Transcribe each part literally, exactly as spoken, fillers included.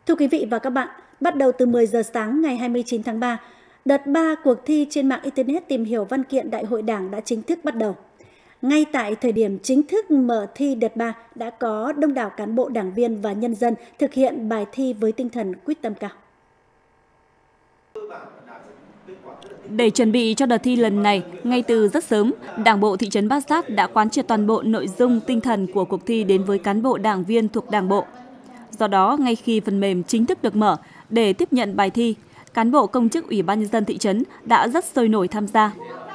Thưa quý vị và các bạn, bắt đầu từ mười giờ sáng ngày hai mươi chín tháng ba, đợt ba cuộc thi trên mạng Internet tìm hiểu văn kiện Đại hội Đảng đã chính thức bắt đầu. Ngay tại thời điểm chính thức mở thi đợt ba, đã có đông đảo cán bộ đảng viên và nhân dân thực hiện bài thi với tinh thần quyết tâm cao. Để chuẩn bị cho đợt thi lần này, ngay từ rất sớm, Đảng bộ thị trấn Bát Sát đã quán triệt toàn bộ nội dung tinh thần của cuộc thi đến với cán bộ đảng viên thuộc Đảng bộ. Do đó, ngay khi phần mềm chính thức được mở để tiếp nhận bài thi, cán bộ công chức Ủy ban nhân dân thị trấn đã rất sôi nổi tham gia.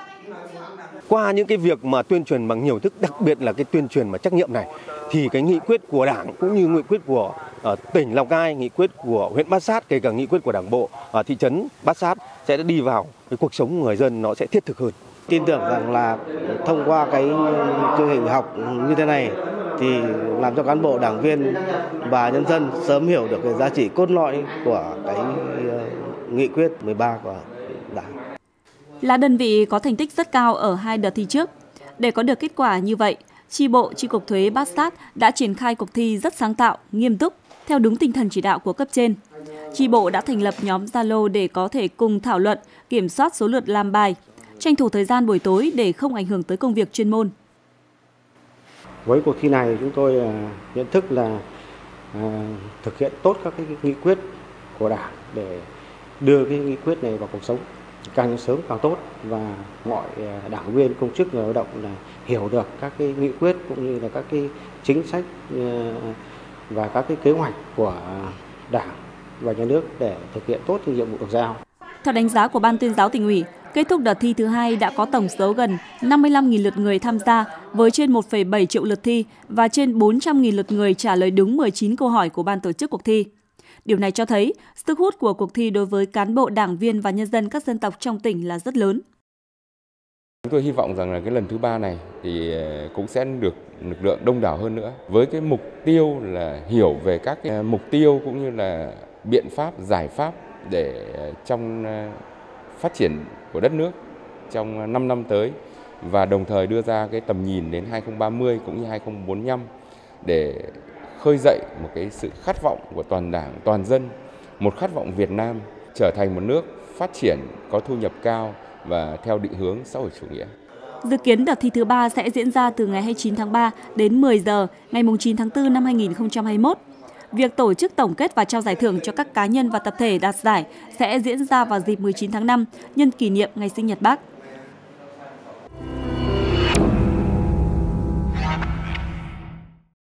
Qua những cái việc mà tuyên truyền bằng nhiều thức, đặc biệt là cái tuyên truyền mà trách nhiệm này, thì cái nghị quyết của Đảng cũng như nghị quyết của uh, tỉnh Lào Cai, nghị quyết của huyện Bát Sát, kể cả nghị quyết của Đảng bộ uh, thị trấn Bát Sát sẽ đi vào cái cuộc sống người dân, nó sẽ thiết thực hơn. Tin tưởng rằng là thông qua cái chương trình học như thế này thì làm cho cán bộ đảng viên và nhân dân sớm hiểu được cái giá trị cốt lõi của cái uh, nghị quyết mười ba của Đảng. Là đơn vị có thành tích rất cao ở hai đợt thi trước. Để có được kết quả như vậy, chi bộ chi cục thuế Bát Sát đã triển khai cuộc thi rất sáng tạo, nghiêm túc, theo đúng tinh thần chỉ đạo của cấp trên. Chi bộ đã thành lập nhóm Zalo để có thể cùng thảo luận, kiểm soát số lượt làm bài, tranh thủ thời gian buổi tối để không ảnh hưởng tới công việc chuyên môn. Với cuộc thi này, chúng tôi nhận thức là thực hiện tốt các cái nghị quyết của Đảng để đưa cái nghị quyết này vào cuộc sống càng sớm càng tốt, và mọi đảng viên, công chức, người lao động là hiểu được các cái nghị quyết cũng như là các cái chính sách và các cái kế hoạch của Đảng và nhà nước để thực hiện tốt cái nhiệm vụ được giao. Theo đánh giá của Ban Tuyên giáo Tỉnh ủy, kết thúc đợt thi thứ hai đã có tổng số gần năm mươi lăm nghìn lượt người tham gia với trên một phẩy bảy triệu lượt thi và trên bốn trăm nghìn lượt người trả lời đúng mười chín câu hỏi của ban tổ chức cuộc thi. Điều này cho thấy sức hút của cuộc thi đối với cán bộ đảng viên và nhân dân các dân tộc trong tỉnh là rất lớn. Chúng tôi hy vọng rằng là cái lần thứ ba này thì cũng sẽ được lực lượng đông đảo hơn nữa, với cái mục tiêu là hiểu về các cái mục tiêu cũng như là biện pháp, giải pháp để trong phát triển của đất nước trong năm năm tới, và đồng thời đưa ra cái tầm nhìn đến hai không ba không cũng như hai không bốn lăm để khơi dậy một cái sự khát vọng của toàn Đảng, toàn dân, một khát vọng Việt Nam trở thành một nước phát triển có thu nhập cao và theo định hướng xã hội chủ nghĩa. Dự kiến đợt thi thứ ba sẽ diễn ra từ ngày hai mươi chín tháng ba đến mười giờ ngày chín tháng tư năm hai nghìn không trăm hai mươi mốt. Việc tổ chức tổng kết và trao giải thưởng cho các cá nhân và tập thể đạt giải sẽ diễn ra vào dịp mười chín tháng năm, nhân kỷ niệm ngày sinh nhật Bác.